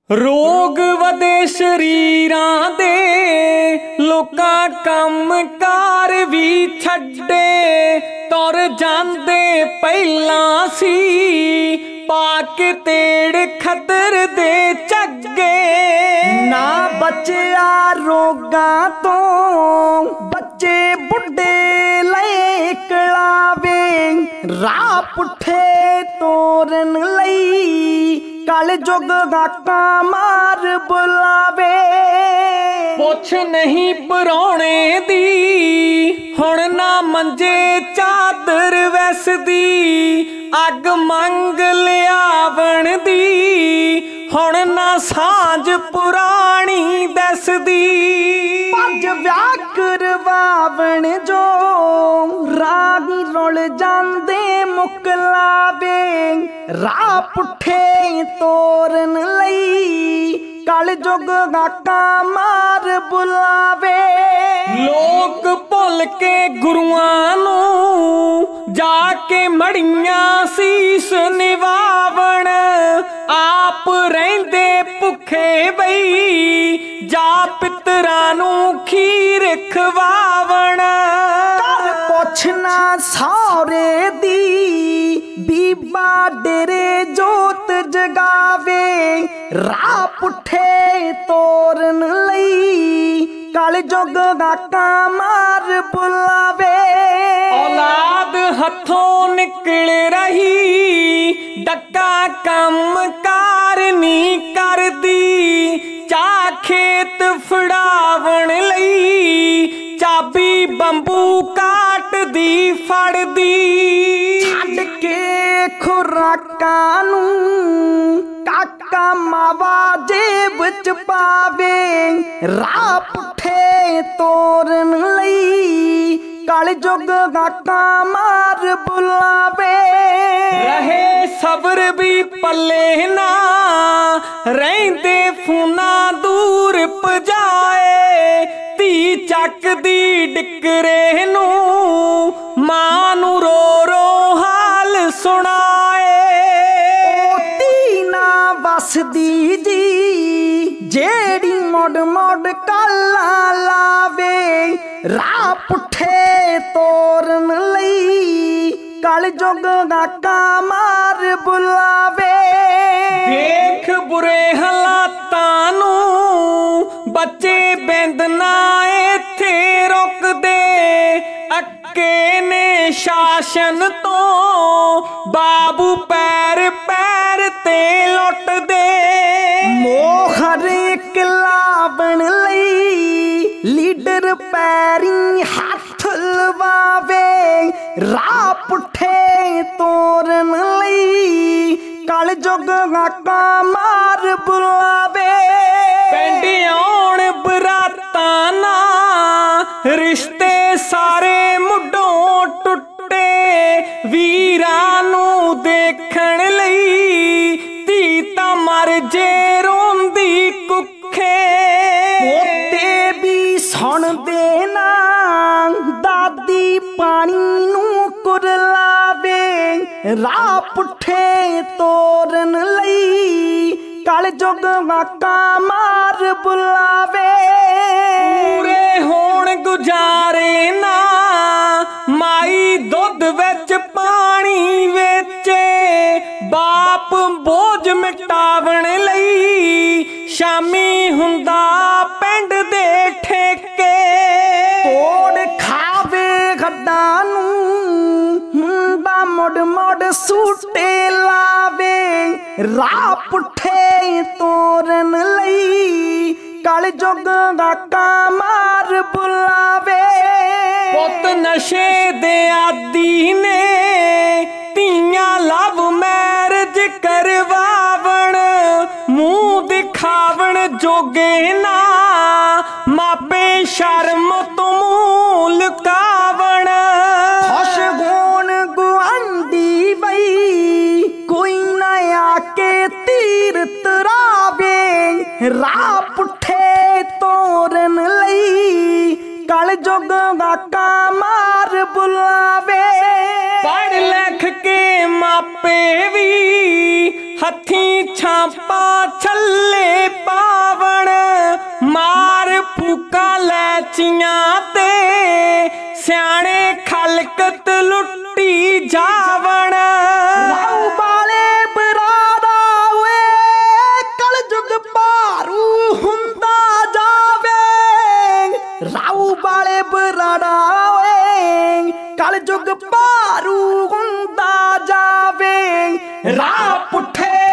रोग वधे शरीरां दे, लोकां कम कार भी छड्डे, तुर जांदे पहिलां सी पाके तेड़ खतर दे झग्गे। ना बचिया रोगां तो बच्चे बुढ़े लई कलावे, राह पुठे तोरन लई कल जुग गाका मार बुलावे। पुछ नहीं परौणे दी, हुण ना मंजे चादर वैसदी, अग मंग लियावण दी, हुण ना सांझ पुरानी दसदी। पज व्याह करवावण जो रागी रुल जांदे मुकलावे, राह पुठे तोरन लई कल जुग गाका मार बुलावे। लोक भुल के गुरुआं नूं जाके मड़ियां सीस निवावण, आप रहिंदे भुखे बई जा पितरां नूं खीर खवावण। कर पुछना सौरे दी, बीबा डेरे जोत जगावे, राह पुठे तोरन लई कल जुग गाका मार बुलावे। औलाद हथों निकल रही, डक्का कम कार नी करदी, चा खेत फड़ावण लई चाबी बंबू काट दी फड़दी। छड्ड के खुराकां नूं काका मावा जेब च पावे, राह पुठे तोरन लई कल जुग गाका मार बुलावे। रहे सब्र भी पल्ले ना, रहिंदे फूना दूर पजाए, धी चक दी डिकरे नूं मां नूं रो रो हाल सुनाए। धी ना वसदी जी जेड़ी मुड़ मुड़ काला लावे, राह पुठे तोरन लई कल जुग गाका मार बुलावे। देख बुरे हालातां नूं बच्चे बिंद ना इत्थे रुकदे, अक्के ने शासन तो बाबू पैर पैर ते लुटदे। मोहर इकलावण लई लीडर पैरी हथ लवावे, राह पुठे तोरन लई कल जुग गाका मार बुलावे। पिंड आउण बरातां ना, रिश्ते सारे मुढों टुटे, वीरां नूं देखण लई धी तां मर जे रोंदी कुखे। पोते भी सुणदे ना दादी पानी नूं कुरलावे, राह पुठे तोरन लई कल जुग गाका मार बुलावे। पूरे होण गुजारे ना, माई दुध विच पानी वेचे, बाप बोझ मिटावण लई शामी हुंदा पिंड दे ठेके। तोड़ खावे गड्डां नूं मुंडा मुड़ मुड़ सूटे लावे, राह पुठे तोरन लई कल जुग गाका मार बुलावे। पुत नशे दे आदी ने तियां लव मैरिज करवावण, मुंह दिखावण जोगे ना मापे शर्म तो मुंह लुकावण। खुश होण गुआंढी बई कोई ना आके तीर तरावे, राह पुठे तोरन लई कल जुग गाका मार बुलावे। पढ़ लिख के मापे भी हथी छापा छल्ले कल जुग भारू हुंदा जावे राह पुठे